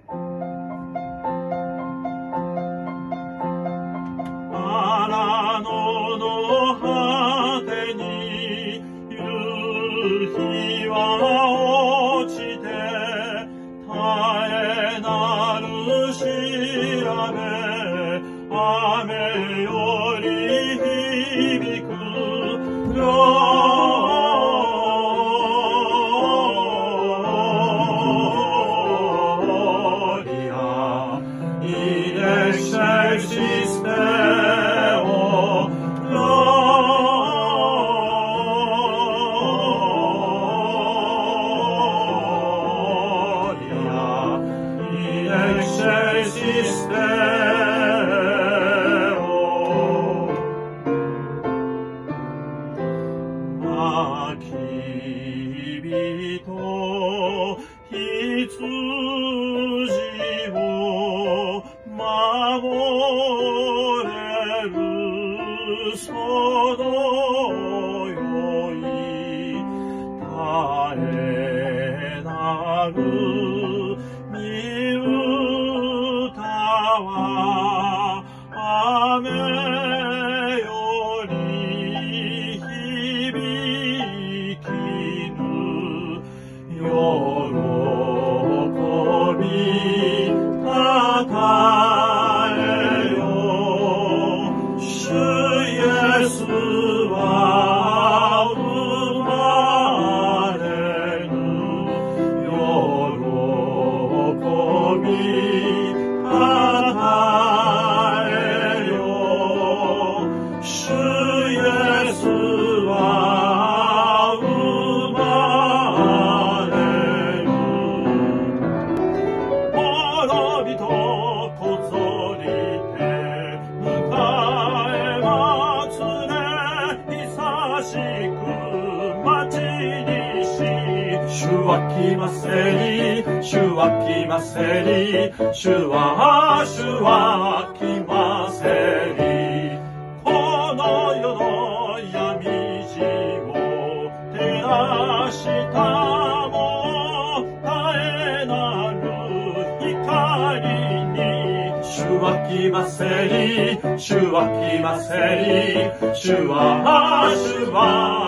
荒野の果てに夕日は落ちて絶えなる調べ雨より響くgloria in excelsis Deo gloria in excelsis Deo焚き火と羊を守れるそのよい絶えなる御歌は雨より響きぬ喜びたたえよ主イエスは生まれぬ喜びたたえよ主イエスは生まれぬ滅びとこぞりて迎え待つね久しく待ちにし主は来ませり主は来ませり主は来ませりこの世の闇地を照らしたも絶えなる光に主は来ませり主は来ませり主は